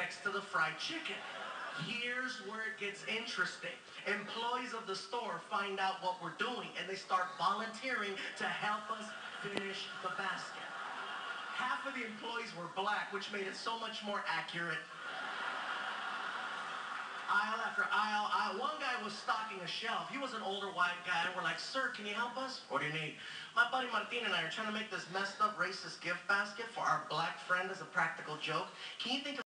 next to the fried chicken. Here's where it gets interesting. Employees of the store find out what we're doing, and they start volunteering to help us finish the basket. Half of the employees were black, which made it so much more accurate. Aisle after aisle. One guy was stocking a shelf. He was an older white guy, and we're like, "Sir, can you help us? What do you need?" "My buddy Martin and I are trying to make this messed up racist gift basket for our black friend as a practical joke. Can you think of